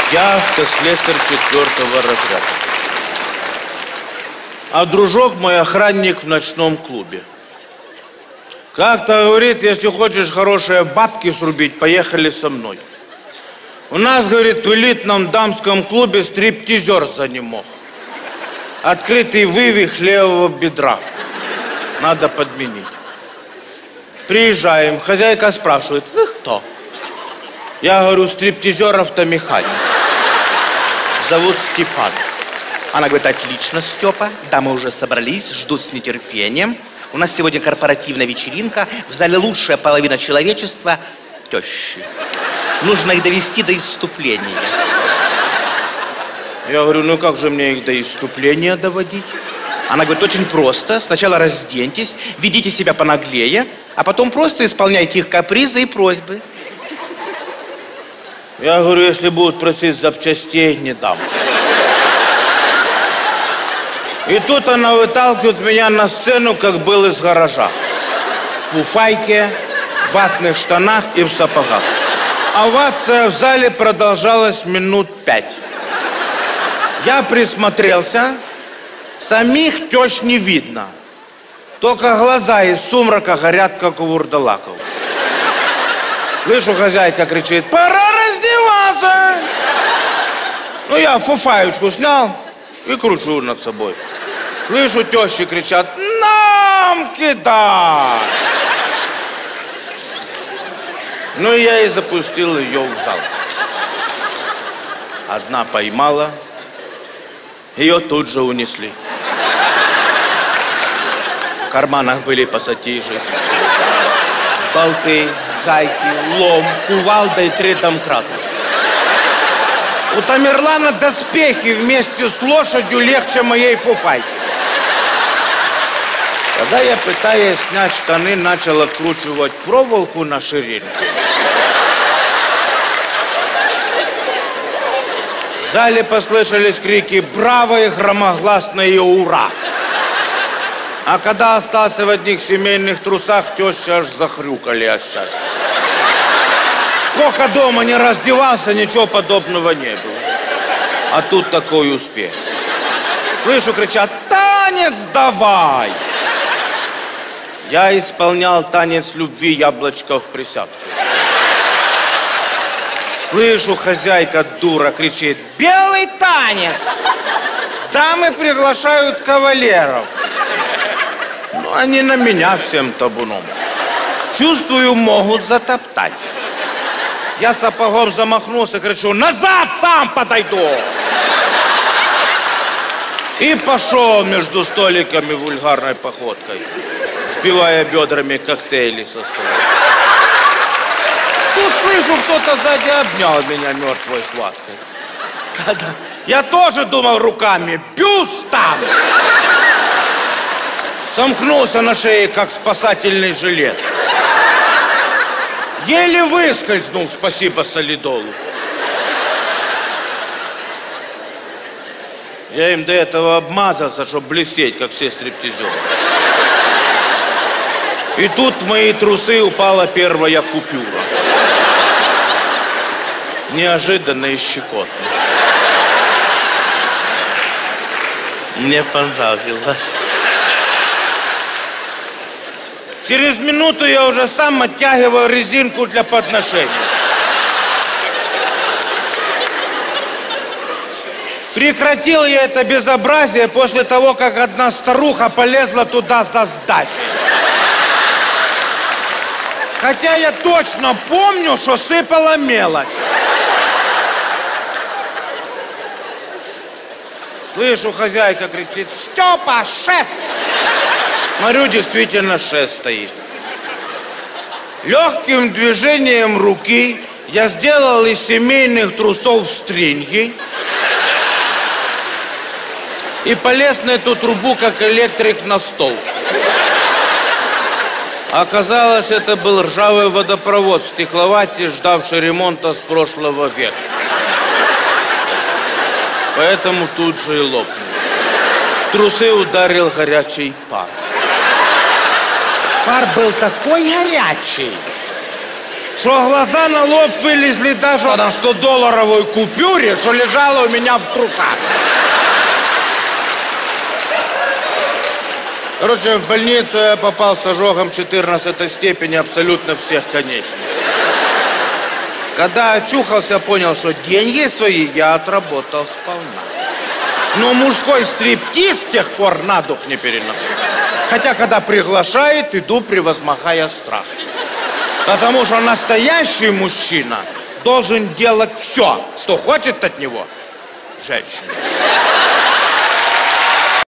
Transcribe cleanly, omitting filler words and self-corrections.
Я автослесарь 4-го разряда. А дружок мой охранник в ночном клубе. Как-то говорит, если хочешь хорошие бабки срубить, поехали со мной. У нас, говорит, в элитном дамском клубе стриптизер занемог. Открытый вывих левого бедра. Надо подменить. Приезжаем, хозяйка спрашивает, вы кто? Я говорю, стриптизер-автомеханик. Зовут Степан. Она говорит, отлично, Степа. Да, мы уже собрались, ждут с нетерпением. У нас сегодня корпоративная вечеринка. В зале лучшая половина человечества – тещи. Нужно их довести до исступления. Я говорю, ну как же мне их до исступления доводить? Она говорит, очень просто. Сначала разденьтесь, ведите себя понаглее, а потом просто исполняйте их капризы и просьбы. Я говорю, если будут просить запчастей, не дам. И тут она выталкивает меня на сцену, как был из гаража. В фуфайке, в ватных штанах и в сапогах. Овация в зале продолжалась минут 5. Я присмотрелся, самих тещ не видно. Только глаза из сумрака горят, как у вурдалаков. Слышу, хозяйка кричит, пора раздеваться. Ну, я фуфаечку снял и кручу над собой. Слышу, тещи кричат, нам кидай. Ну, я и запустил ее в зал. Одна поймала, ее тут же унесли. В карманах были пассатижи, болты, гайки, лом, кувалда и 3 домкрата. У Тамерлана доспехи вместе с лошадью легче моей фуфайки. Когда я, пытаясь снять штаны, начал откручивать проволоку на ширинку, в зале послышались крики «Браво!» и громогласное «Ура!». А когда остался в одних семейных трусах, тещи аж захрюкали от счастья. Сколько дома не раздевался, ничего подобного не было. А тут такой успех. Слышу, кричат «Танец давай!». Я исполнял танец любви яблочко в присядку. Слышу, хозяйка дура кричит «Белый танец! Дамы приглашают кавалеров!». Ну, они на меня всем табуном. Чувствую, могут затоптать. Я сапогом замахнулся, кричу «Назад сам подойду!». И пошел между столиками вульгарной походкой, сбивая бедрами коктейли со стола. Тут слышу, кто-то сзади обнял меня мертвой хваткой. Да-да, я тоже думал руками, бюст там. Сомкнулся на шее, как спасательный жилет. Еле выскользнул, спасибо солидолу. Я им до этого обмазался, чтобы блестеть, как все стриптизеры. И тут в мои трусы упала первая купюра. Неожиданно и щекотно. Мне понравилось. Через минуту я уже сам оттягивал резинку для подношения. Прекратил я это безобразие после того, как одна старуха полезла туда за сдачей. Хотя я точно помню, что сыпала мелочь. Слышу, хозяйка кричит «Степа, шест!». Смотрю, действительно шест стоит. Легким движением руки я сделал из семейных трусов стринги и полез на эту трубу, как электрик, на стол. Оказалось, это был ржавый водопровод в стекловате, ждавший ремонта с прошлого века. Поэтому тут же и лопнул. В трусы ударил горячий пар. Пар был такой горячий, что глаза на лоб вылезли даже на 100-долларовой купюре, что лежала у меня в трусах. Короче, в больницу я попал с ожогом 14 степени абсолютно всех конечностей. Когда очухался, понял, что деньги свои я отработал сполна. Но мужской стриптиз с тех пор на дух не переношу. Хотя, когда приглашает, иду, превозмогая страх. Потому что настоящий мужчина должен делать все, что хочет от него женщина.